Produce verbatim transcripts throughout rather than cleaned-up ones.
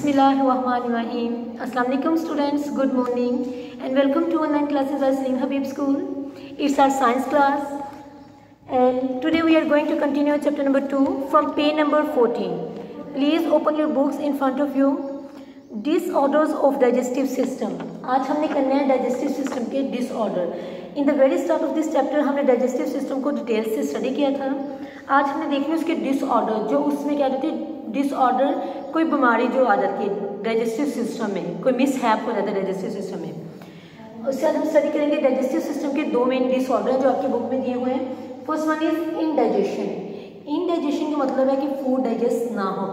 Bismillahirrahmanirrahim. Assalamu alaikum students, good morning and welcome to online classes at Salim Habib School. It's our science class and today we are going to continue chapter number two from page number fourteen. Please open your books in front of you. Disorders of digestive system. आज हमने करना है digestive system के disorder. In the very start of this chapter हमने digestive system को detail से study किया था. आज हमने देखी उसके disorder, जो उसमें क्या रहती है डिसऑर्डर, कोई बीमारी जो आ जाती है डाइजेस्टिव सिस्टम में, कोई मिसहैप हो जाता है डाइजेस्टिव सिस्टम में. उसके बाद हम स्टडी करेंगे डाइजेस्टिव सिस्टम के दो मेन डिसऑर्डर जो आपकी बुक में दिए हुए हैं. First one is indigestion. Indigestion का मतलब है कि फूड डाइजेस्ट ना हो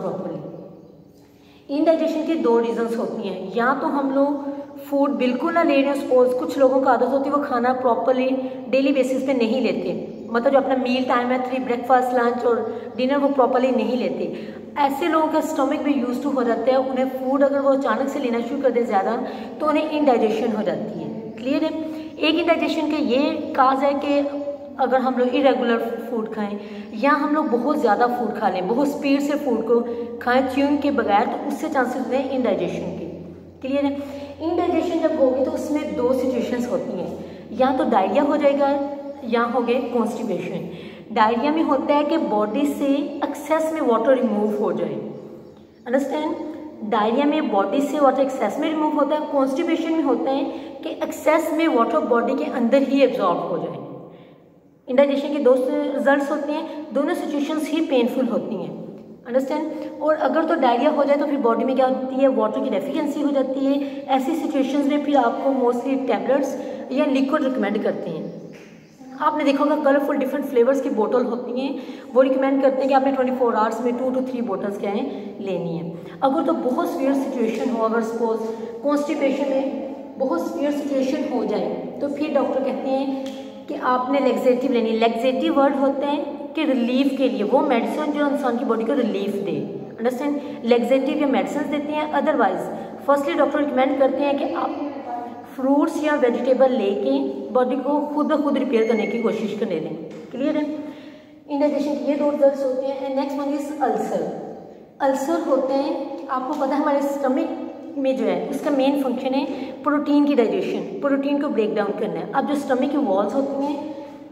प्रॉपर्ली. इनडाइजेशन की दो रीजंस होती हैं. या तो हम लोग फूड बिल्कुल ना ले रहे हैं, सपोज कुछ लोगों को आदत होती है वो खाना प्रॉपर्ली डेली बेसिस पे नहीं लेते, मतलब जो अपना मील टाइम है थ्री ब्रेकफास्ट लंच और डिनर वो प्रॉपर्ली नहीं लेते. ऐसे लोगों का स्टमक भी यूज टू हो जाता है. उन्हें फूड अगर वो अचानक से लेना शुरू कर दे ज़्यादा तो उन्हें इनडाइजेशन हो जाती है. क्लियर है. एक इनडाइजेशन के ये काज है कि अगर हम लोग इरेगुलर फूड खाएं या हम लोग बहुत ज़्यादा फूड खा लें, बहुत स्पीड से फूड को खाएं च्यूइंग के बगैर, तो उससे चांसेस होते हैं इनडाइजेशन के. क्लियर है. इनडाइजेशन जब होगी तो उसमें दो सिचुएशंस होती हैं. या तो डायरिया हो जाएगा या हो गए कॉन्स्टिपेशन. डायरिया में होता है कि बॉडी से एक्सेस में वाटर रिमूव हो जाए. अंडरस्टैंड. डायरिया में बॉडी से वाटर एक्सेस में रिमूव होता है. कॉन्स्टिपेशन में होता है कि एक्सेस में वाटर बॉडी के अंदर ही एब्जॉर्ब हो जाए. इंडाइजेशन के दो रिजल्ट्स होते हैं, दोनों सिचुएशंस ही पेनफुल होती हैं. अंडरस्टैंड. और अगर तो डायरिया हो जाए तो फिर बॉडी में क्या होती है, वाटर की डेफिशिएंसी हो जाती है. ऐसी सिचुएशंस में फिर आपको मोस्टली टैबलेट्स या लिक्विड रिकमेंड करते हैं. आपने देखा होगा कलरफुल डिफरेंट फ्लेवर्स की बोतल होती हैं, वो रिकमेंड करते हैं कि आपने ट्वेंटी फोर आवर्स में टू टू थ्री बोटल्स क्या है लेनी है. अगर तो बहुत सीवियर सिचुएशन हो, अगर सपोज कॉन्स्टिपेशन में बहुत सीवियर सिचुएशन हो जाए तो फिर डॉक्टर कहते हैं कि आपने लेग्जेटिव लेनी है. लेग्जेटिव वर्ड होते हैं कि रिलीफ के लिए, वो मेडिसिन जो इंसान की बॉडी को रिलीफ दे. अंडरस्टैंड. लेग्जेटिव या मेडिसिन देते हैं. अदरवाइज फर्स्टली डॉक्टर रिकमेंड करते हैं कि आप फ्रूट्स या वेजिटेबल लेके बॉडी को खुद ब खुद रिपेयर करने की कोशिश करने लें. क्लियर है. इंडाइजेशन के ये दो रिजल्ट्स होते हैं. And next one is ulcer. Ulcer होते हैं, आपको पता है हमारे स्टमक में जो है उसका मेन फंक्शन है प्रोटीन की डाइजेशन, प्रोटीन को ब्रेक डाउन करना है. अब जो स्टमक की वॉल्स होती हैं,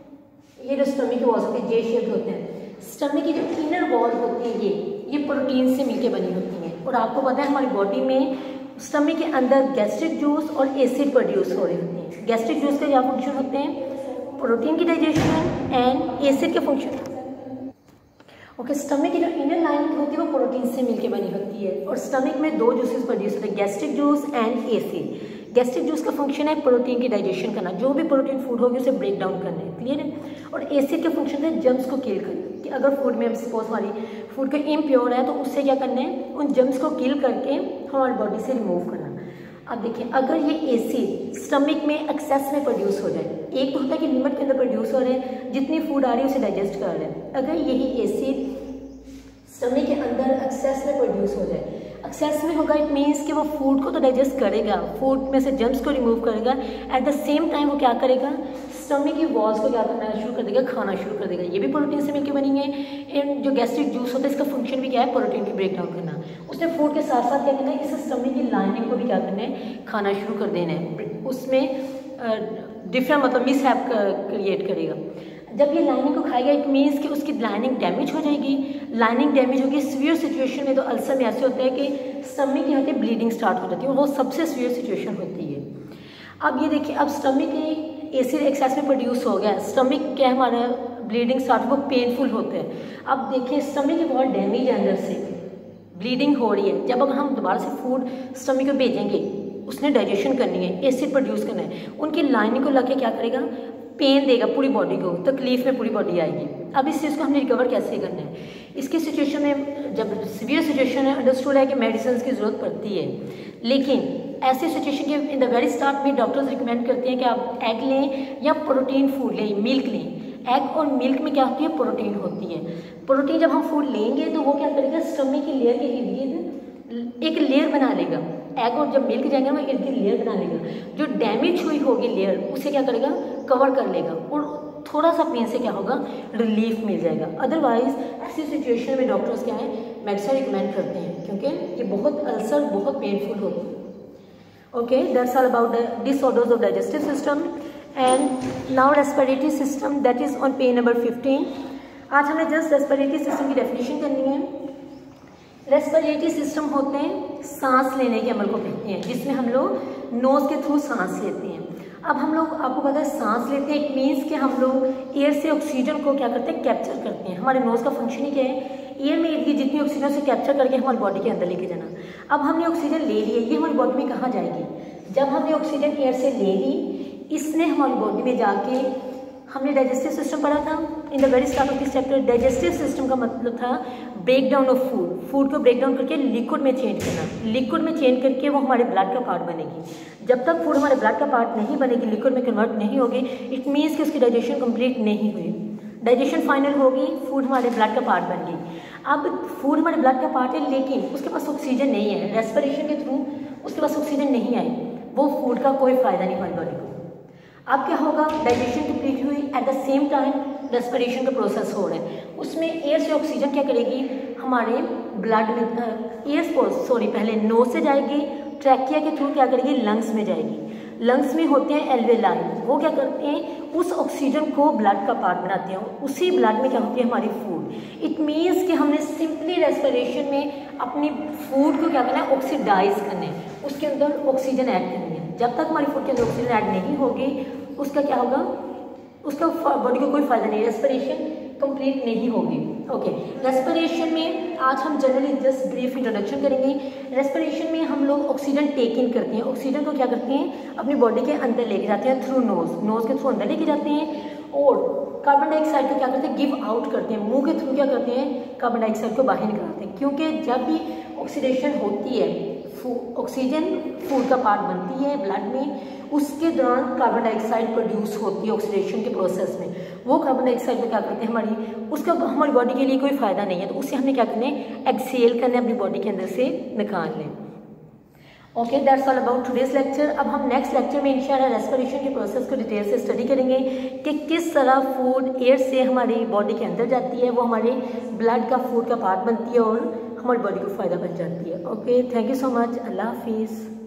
ये जो स्टमक की वॉल्स होती है जे शेप होते हैं. स्टमक की जो इनर वॉल होती है ये ये प्रोटीन से मिलकर बनी होती हैं. और आपको पता है हमारी बॉडी में स्टमक के अंदर गैस्ट्रिक जूस और एसिड प्रोड्यूस हो रहे होते हैं. गैस्ट्रिक जूस का क्या फंक्शन होते हैं, प्रोटीन की डाइजेशन, एंड एसिड के फंक्शन. ओके. स्टमक की जो इनर लाइनिंग होती है वो प्रोटीन से मिलकर बनी होती है. और स्टमक में दो जूसेस प्रोड्यूस होते हैं, gastric juice and acid. Gastric juice का फंक्शन है प्रोटीन की डाइजेशन करना, जो भी प्रोटीन फूड होगी उसे ब्रेक डाउन करना है. क्लियर है. और एसिड का फंक्शन है जर्म्स को किल करना, कि अगर फूड में सपोज हमारी फूड का इम्प्योर है तो उससे क्या करना है, उन जर्म्स को किल करके हमारी बॉडी से रिमूव करना. अब देखिए अगर ये एसिड स्टमक में एक्सेस में प्रोड्यूस हो जाए, एक तो होता है कि लिमिट के अंदर प्रोड्यूस हो रहे हैं, जितनी फूड आ रही है उसे डाइजेस्ट कर रहे हैं. अगर यही एसिड स्टमक के अंदर एक्सेस में प्रोड्यूस हो जाए, एक्सेस में होगा इट मीन्स कि वो फूड को तो डाइजेस्ट करेगा, फूड में से जर्म्स को रिमूव करेगा. एट द सेम टाइम वो क्या करेगा, स्टमक की वॉल्स को क्या करना शुरू कर देगा, खाना शुरू कर देगा. ये भी प्रोटीन से मिलकर बनी है. एंड जो गैस्ट्रिक जूस होता है इसका फंक्शन भी क्या है, प्रोटीन की ब्रेक डाउन करना. उसने फूड के साथ साथ क्या करना है, इस स्टमक की लाइनिंग को भी क्या करना है, खाना शुरू कर देना है. उसमें डिफरेंट मतलब मिसहैप क्रिएट करेगा. जब ये लाइनिंग को खाएगा इट मीन्स कि उसकी लाइनिंग डैमेज हो जाएगी. लाइनिंग डैमेज होगी सीवियर सिचुएशन में तो अल्सर में ऐसे होता है कि स्टमक की होती है ब्लीडिंग स्टार्ट हो जाती है, वो सबसे सीवियर सिचुएशन होती है. अब ये देखिए अब स्टमक की एसिड एक्सेस में प्रोड्यूस हो गया, स्टमक क्या हमारा ब्लीडिंग स्टार्ट, वो पेनफुल होते हैं. अब देखिए स्टमक की बहुत डैमेज है, अंदर से ब्लीडिंग हो रही है. जब अगर हम दोबारा से फूड स्टमक को भेजेंगे, उसने डाइजेशन करनी है, एसिड प्रोड्यूस करना है, उनकी लाइनिंग को लगे क्या करेगा, पेन देगा पूरी बॉडी को, तकलीफ में पूरी बॉडी आएगी. अब इस चीज़ को हमने रिकवर कैसे करना है, इसकी सिचुएशन में जब सीवियर सिचुएशन है अंडरस्टूड है कि मेडिसिन की ज़रूरत पड़ती है. लेकिन ऐसे सिचुएशन के इन द वेरी स्टार्ट में डॉक्टर्स रिकमेंड करते हैं कि आप एग लें या प्रोटीन फूड लें, मिल्क लें. एग और मिल्क में क्या होती है, प्रोटीन होती है. प्रोटीन जब हम फूड लेंगे तो वो क्या करेगा, स्टमक की लेयर के इर्द गिर्द एक लेयर बना लेगा. एग और जब मिल्क जाएंगे वो इर्द गिर्द लेयर बना लेगा. जो डैमेज हुई होगी लेयर उसे क्या करेगा, कवर कर लेगा. और थोड़ा सा पेन से क्या होगा, रिलीफ मिल जाएगा। अदरवाइज ऐसी सिचुएशन में डॉक्टर्स क्या है, मेडिसिन रिकमेंड करते हैं, क्योंकि ये बहुत अल्सर बहुत पेनफुल होती है। Okay, that's all about the disorders of digestive system and now respiratory system, that is on page number fifteen. आज हमें जस्ट रेस्पिरेटरी सिस्टम की डेफिनेशन करनी है। रेस्पिरेटरी सिस्टम होते हैं सांस लेने के अमल को कहते हैं, जिसमें हम लोग नोज के थ्रू सांस लेते हैं। अब हम लोग, आपको पता है सांस लेते हैं, इट मीन्स कि हम लोग एयर से ऑक्सीजन को क्या करते हैं, कैप्चर करते हैं। हमारे नोज का फंक्शन ही क्या है, एयर में इनकी जितनी ऑक्सीजन से कैप्चर करके हमारी बॉडी के अंदर लेके जाना। अब हमने ऑक्सीजन ले ली है, ये हमारी बॉडी में कहाँ जाएगी, जब हमने ऑक्सीजन एयर से ले ली, इसने हमारी बॉडी में जाके, हमने डाइजेस्टिव सिस्टम पढ़ा था in the very start of this chapter. Digestive system का मतलब था break down of food, food को ब्रेक डाउन करके लिक्विड में चेंज करना, लिक्विड में चेंज करके वो हमारे ब्लड का पार्ट बनेगी। जब तक फूड हमारे ब्लड का पार्ट नहीं बनेगी, लिक्विड में कन्वर्ट नहीं होगी, इट मीन्स कि उसकी डाइजेशन कंप्लीट नहीं हुई। डाइजेशन फाइनल होगी, फूड हमारे ब्लड का पार्ट बन गई। अब फूड हमारे ब्लड का पार्ट है, लेकिन उसके पास ऑक्सीजन नहीं है, रेस्पिरेशन के थ्रू उसके पास ऑक्सीजन नहीं आई, वो फूड का कोई फायदा नहीं हमारी बॉडी को। अब क्या होगा, डाइजेशन कंप्लीट हुई, at the same time respiration का प्रोसेस हो रहा है, उसमें एयर से ऑक्सीजन क्या करेगी, हमारे ब्लड में, एयर सॉरी पहले नोज से जाएगी, ट्रैकिया के थ्रू क्या करेगी, लंग्स में जाएगी। लंग्स में होते हैं एल्वेलाई, वो क्या करते हैं, उस ऑक्सीजन को ब्लड का पार्ट बनाते हैं, उसी ब्लड में क्या होती है, हमारी फूड। इट मीन्स कि हमने सिंपली रेस्पिरेशन में अपनी फूड को क्या करना है, ऑक्सीडाइज करना है, उसके अंदर ऑक्सीजन ऐड करनी है। जब तक हमारी फूड के अंदर ऑक्सीजन ऐड नहीं होगी, उसका क्या होगा, उसका बॉडी को कोई फायदा नहीं, रेस्पिरेशन कंप्लीट नहीं होगी। ओके, रेस्पिरेशन में आज हम जनरली जस्ट ब्रीफ इंट्रोडक्शन करेंगे। रेस्पिरेशन में हम लोग ऑक्सीजन टेक इन करते हैं, ऑक्सीजन को क्या करते हैं, अपनी बॉडी के अंदर लेके जाते हैं थ्रू नोज, नोज के थ्रू अंदर लेके जाते हैं, और कार्बन डाइऑक्साइड को क्या करते हैं, गिव आउट करते हैं, मुंह के थ्रू क्या करते हैं, कार्बन डाइऑक्साइड को बाहर निकालते हैं। क्योंकि जब भी ऑक्सीडेशन होती है, ऑक्सीजन फूड का पार्ट बनती है ब्लड में, उसके दौरान कार्बन डाइऑक्साइड प्रोड्यूस होती है ऑक्सीडेशन के प्रोसेस में। वो कार्बन डाइऑक्साइड को क्या करते हैं, हमारी उसका हमारी बॉडी के लिए कोई फायदा नहीं है, तो उसे हमने क्या करना है, एक्सेल करना है, अपनी बॉडी के अंदर से निकाल लें। Okay, that's all about today's lecture. अब हम नेक्स्ट लेक्चर में इंशाल्लाह रेस्पिरेशन के प्रोसेस को डिटेल से स्टडी करेंगे कि किस तरह फूड एयर से हमारी बॉडी के अंदर जाती है, वो हमारे ब्लड का फूड का पार्ट बनती है और हमारी बॉडी को फ़ायदा बन जाती है। Okay, thank you so much, Allah हाफिज़।